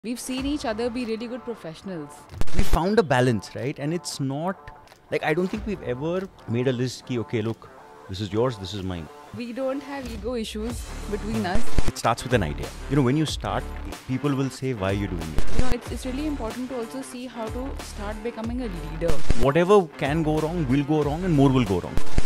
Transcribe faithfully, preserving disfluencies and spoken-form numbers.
We've seen each other be really good professionals. We found a balance, right? And it's not like, I don't think we've ever made a list ki, okay, look, this is yours, this is mine. We don't have ego issues between us. It starts with an idea. You know, when you start, people will say, why are you doing it? You know, it's, it's really important to also see how to start becoming a leader. Whatever can go wrong will go wrong and more will go wrong.